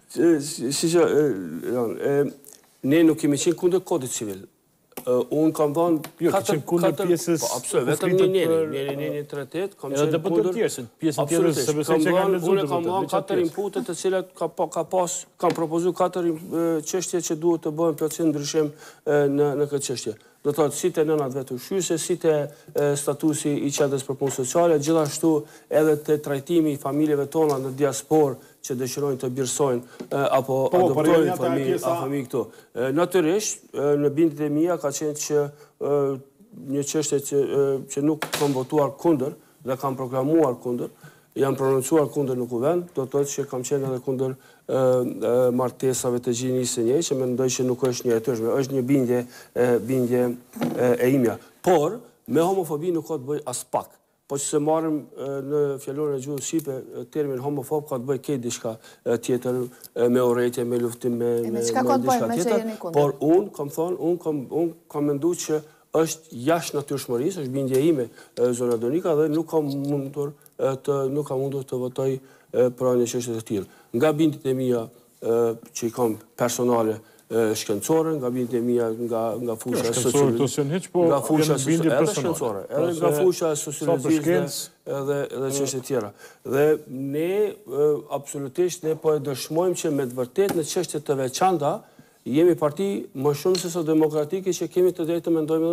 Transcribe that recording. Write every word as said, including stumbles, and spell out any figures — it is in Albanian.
Si që, ne nuk kemi qenë kundër kodit civil. Unë kam dhënë... Jo, ke qenë kundër pjesës... Absolut, vetëm një njëri, njëri një një tretet, kam qenë kundër... Pjesën tjetër, sepse se që kanë Unë kam dhënë katër inputet të cilat ka pas, kam propozu katër çështje që duhet të bëhen plotësim ndryshim në këtë çështje. Do të thotë si te nënat vetë ushqyese, si te statusi i qendrës për punë sociale, gjithashtu edhe te trajtimi i familjeve tona në diasporë që dëshirojnë të birësojnë apo adoptojnë fëmijë këtu. Natyrisht, në bindjet e mia ka qenë që një çështje që nuk kam votuar kundër dhe kam proklamuar kundër, jam prononcuar kundër në kuvend, do të thotë që kam qenë edhe kundër martesave të gjinisë së njëjtë, që mendoj që nuk është një e tërshme, është një bindje bindje e imja. Por, me homofobi nuk ka të bëj as pak. Po që se marrim në fjalorin e gjuhës shqipe, termin homofob ka të bëj këtë diçka tjetër, me urrëtie, me luftim, me diçka tjetër. Por unë kam thonë, unë kam mendu që është jashtë natyrshmërisë, është bindje ime zona Donika dhe nuk kam mundur të nuk kam mundur të votoj për një çështje të tillë. Nga bindjet e mia që i kam personale shkencore, nga bindjet e mia nga fusha sociologjike, nga fusha shkencore, edhe nga fusha sociologjike edhe çështje tjera. Dhe ne absolutisht ne po e dëshmojmë që me të vërtetë në çështje të veçanta jemi parti më shumë se sot demokratike që kemi të drejtë të mendojmë